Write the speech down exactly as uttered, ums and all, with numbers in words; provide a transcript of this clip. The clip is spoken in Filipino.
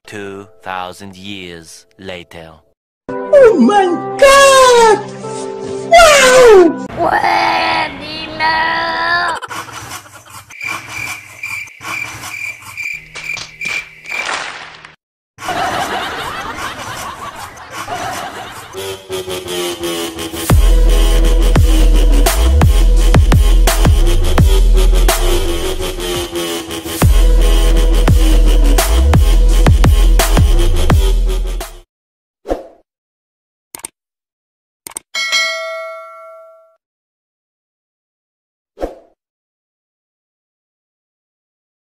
Two thousand years later. Oh my God! Wow! Pwede na! Thank you.